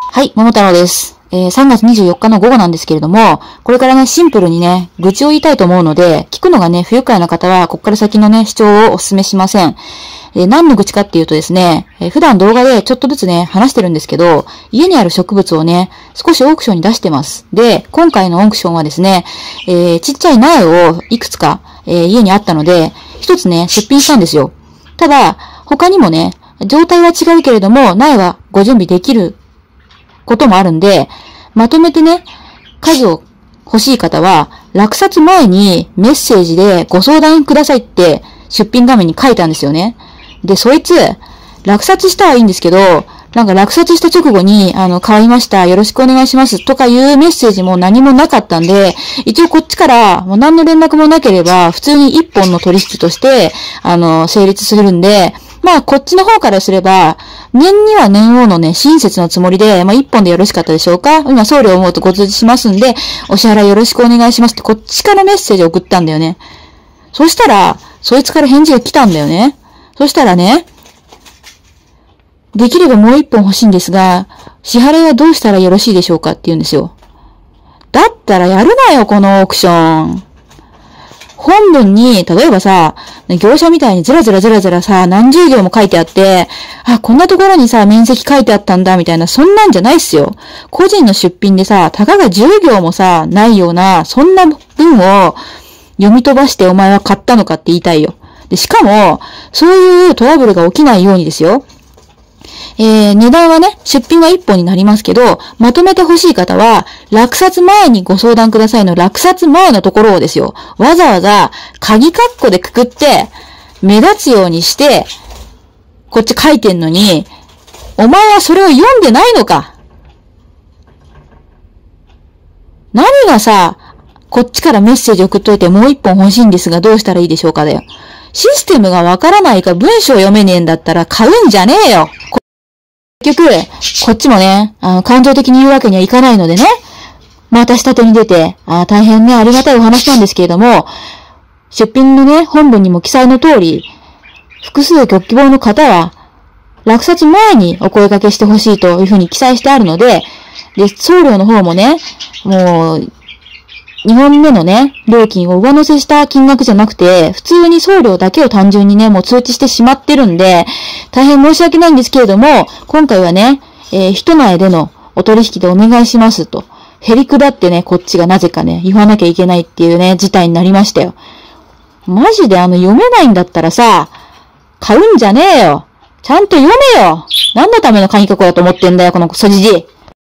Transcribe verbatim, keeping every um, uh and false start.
はい、桃太郎です。えー、さんがつにじゅうよっかの午後なんですけれども、これからね、シンプルにね、愚痴を言いたいと思うので、聞くのがね、不愉快な方は、ここから先のね、視聴をお勧めしません。えー、何の愚痴かっていうとですね、えー、普段動画でちょっとずつね、話してるんですけど、家にある植物をね、少しオークションに出してます。で、今回のオークションはですね、えー、ちっちゃい苗をいくつか、えー、家にあったので、一つね、出品したんですよ。ただ、他にもね、状態は違うけれども、苗はご準備できることもあるんで、まとめてね、数を欲しい方は、落札前にメッセージでご相談くださいって出品画面に書いたんですよね。で、そいつ、落札したはいいんですけど、なんか落札した直後に、あの、買いました、よろしくお願いしますとかいうメッセージも何もなかったんで、一応こっちからもう何の連絡もなければ、普通に一本の取引として、あの、成立するんで、まあ、こっちの方からすれば、年には年王のね、親切のつもりで、まあ、一本でよろしかったでしょうか？今、送料を思うとご通知しますんで、お支払いよろしくお願いしますって、こっちからメッセージを送ったんだよね。そしたら、そいつから返事が来たんだよね。そしたらね、できればもう一本欲しいんですが、支払いはどうしたらよろしいでしょうかって言うんですよ。だったらやるなよ、このオークション。本文に、例えばさ、業者みたいにずらずらずらずらさ、何十行も書いてあって、あ、こんなところにさ、面積書いてあったんだ、みたいな、そんなんじゃないっすよ。個人の出品でさ、たかがじゅう行もさ、ないような、そんな文を読み飛ばしてお前は買ったのかって言いたいよ。で、しかも、そういうトラブルが起きないようにですよ。えー、値段はね、出品はいっぽんになりますけど、まとめて欲しい方は、落札前にご相談くださいの落札前のところをですよ、わざわざ、鍵括弧でくくって、目立つようにして、こっち書いてんのに、お前はそれを読んでないのか？何がさ、こっちからメッセージ送っといてもう一本欲しいんですがどうしたらいいでしょうかだよ。システムがわからないか文章読めねえんだったら買うんじゃねえよ。結局、こっちもね、あの、感情的に言うわけにはいかないのでね、また下手に出て、あ大変ね、ありがたいお話なんですけれども、出品のね、本文にも記載の通り、複数ご希望の方は、落札前にお声掛けしてほしいというふうに記載してあるので、で、送料の方もね、もう、にほんめのね、料金を上乗せした金額じゃなくて、普通に送料だけを単純にね、もう通知してしまってるんで、大変申し訳ないんですけれども、今回はね、えー、人前でのお取引でお願いしますと、へりくだってね、こっちがなぜかね、言わなきゃいけないっていうね、事態になりましたよ。マジであの、読めないんだったらさ、買うんじゃねえよ。ちゃんと読めよ。何のための鍵括弧だと思ってんだよ、このクソじじい。